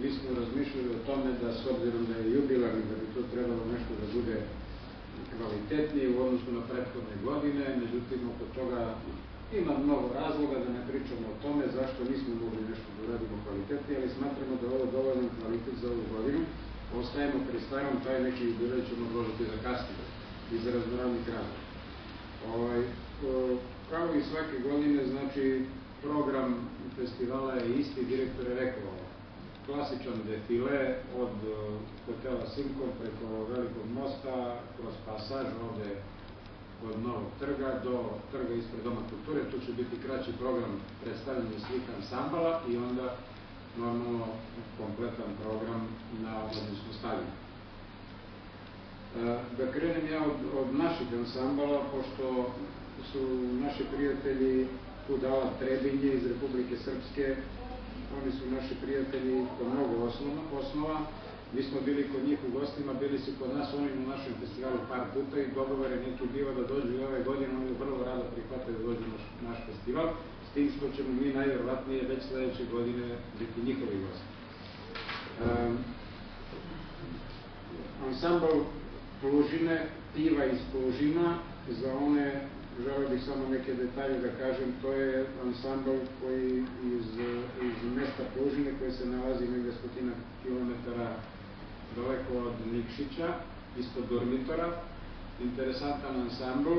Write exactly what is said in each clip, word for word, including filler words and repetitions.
mi smo razmišljali o tome da, s obzirom da je jubilarni, da bi to trebalo nešto da bude kvalitetnije u odnosu na prethodne godine, međutim, oko toga ima mnogo razloga, da ne pričamo o tome zašto nismo mogli nešto da uradimo kvalitetnije, ali smatramo da je ovo dovoljan kvalitet za ovu godinu. Ostajemo pri starom, taj neki jubilej ćemo odložiti za kasnije iz raznoravnih razloga. Kao i svake godine, znači, program festivala je isti, direktor je rekao, klasičan defile od hotela Simkom preko Velikog mosta, kroz pasaž ovde od Novog trga do trga ispred Doma kulture. Tu će biti kraći program predstavljanja svih ansambala i onda normalno kompletan program na omladinsko stadionu. Da krenem ja od naših ansambala, pošto su naši prijatelji Budala Trebinje iz Republike Srpske, oni su naši prijatelji po mnogo osnova. Mi smo bili kod njih u gostima, bili su kod nas, oni na našem festivalu par puta i dogovor je neki bio da dođu i ove godine, oni vrlo rado prihvataju da dođu na naš festival, s tim što ćemo mi najvjerovatnije već sledeće godine biti njihovi gosti. Ansambl Plužine, Piva iz Plužina, za one, želeo bih samo neke detalje da kažem, to je ansambl koji iz mesta Plužine, koji se nalazi negde stotina kilometara daleko od Nikšića, ispod Durmitora. Interesantan ansambl.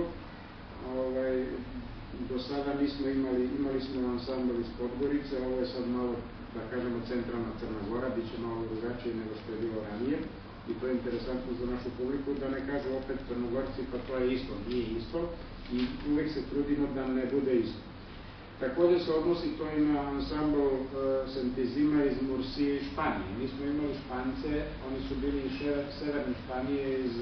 Do sada nismo imali, imali smo ansambl iz Podgorice, ovo je sad malo, da kažemo, centralna Crna Gora, bit će malo drugačije nego što je bilo ranije. I to je interesantno za našu publiku, da ne kažu opet Crnogorci, pa to je isto, nije isto, i uvek se trudimo da ne bude isto. Takođe se odnosi to i na ansambl Santizima iz Mursije i Španije. Mi smo imali Špance, oni su bili iz severne Španije, iz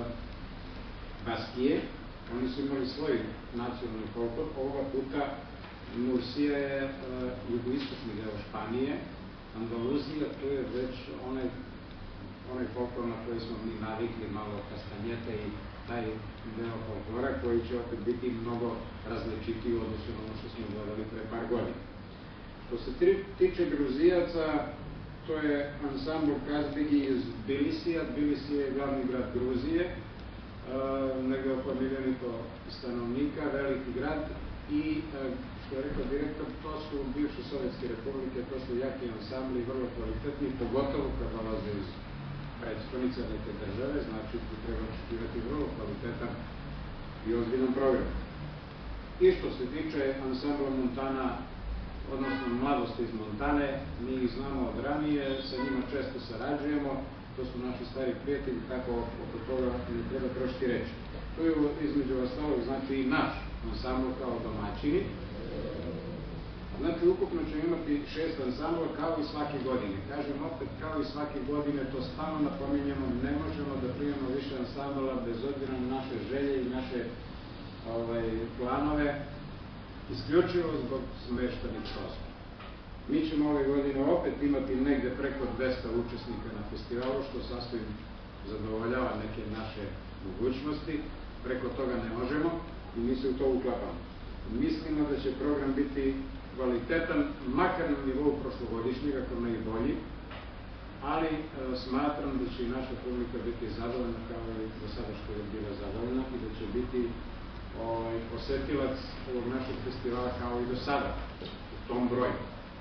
Baskije, oni su imali svoj nacionalni folklor. Ovoga puta Mursija je jugoistočni deo Španije, Andaluzija, to je već onaj onaj folklor na koji smo mi navikli, malo kastanjeta i taj deo folklora koji će opet biti mnogo različitiji u odnosu na ono što smo gledali pre par godina. Što se tiče Gruzijaca, to je ansambl Kazbigi iz Tbilisija. Tbilisi je glavni grad Gruzije, negde oko milion i po stanovnika, veliki grad i, što je rekao direktor, to su bivše Sovjetske republike, to su jaki ansambli, vrlo kvalitetni, pogotovo kad dolaze iz predstavnice neke države, znači tu treba očekivati vrlo kvalitetan i ozbiljan program. I što se tiče ansambla Montana, odnosno Mladosti iz Montane, mi ih znamo od ranije, sa njima često sarađujemo, to su naši stari prijatelji, tako oko toga ne treba trošiti reći. Tu je između ostalog, znači, i naš ansambl kao domaćini. Znači, ukupno ćemo imati šest ansambla kao i svake godine. Kažem opet, kao i svake godine, to stalno napominjamo, ne možemo da primamo više ansambla bez obzira na naše želje i naše planove, isključivo zbog smeštenih prostora. Mi ćemo ove godine opet imati negde preko dvesta učesnika na festivalu, što sasvim zadovoljava neke naše mogućnosti. Preko toga ne možemo i mi se u to uklapamo. Mislimo da će program biti kvalitetan, makar na nivou prošlogodišnjeg, ako ne i bolji, ali smatram da će i naša publika biti zadovoljna kao i do sada što je bila zadovoljna i da će biti posetilac ovog našeg festivala kao i do sada, u tom broju.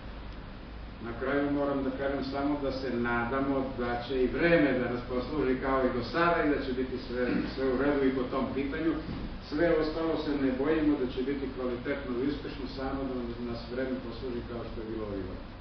Na kraju moram da kažem samo da se nadamo da će i vreme da nas posluži kao i do sada i da će biti sve u redu i po tom pitanju. Sve ostalo se ne bojimo da će biti kvalitetno i uspešno, samo da nas vreme posluži kao što je bilo ovih godina.